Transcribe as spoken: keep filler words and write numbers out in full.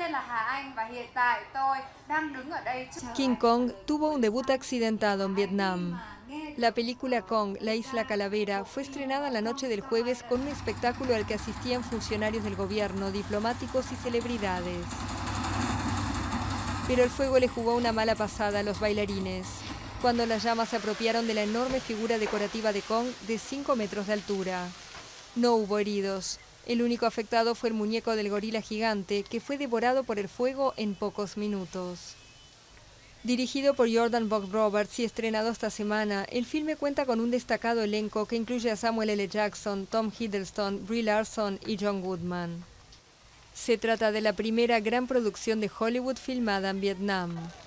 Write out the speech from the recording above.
King Kong tuvo un debut accidentado en Vietnam. La película Kong, la isla calavera, fue estrenada la noche del jueves con un espectáculo al que asistían funcionarios del gobierno, diplomáticos y celebridades. Pero el fuego le jugó una mala pasada a los bailarines, cuando las llamas se apropiaron de la enorme figura decorativa de Kong de cinco metros de altura. No hubo heridos. El único afectado fue el muñeco del gorila gigante, que fue devorado por el fuego en pocos minutos. Dirigido por Jordan Vogt-Roberts y estrenado esta semana, el filme cuenta con un destacado elenco que incluye a Samuel L. Jackson, Tom Hiddleston, Brie Larson y John Goodman. Se trata de la primera gran producción de Hollywood filmada en Vietnam.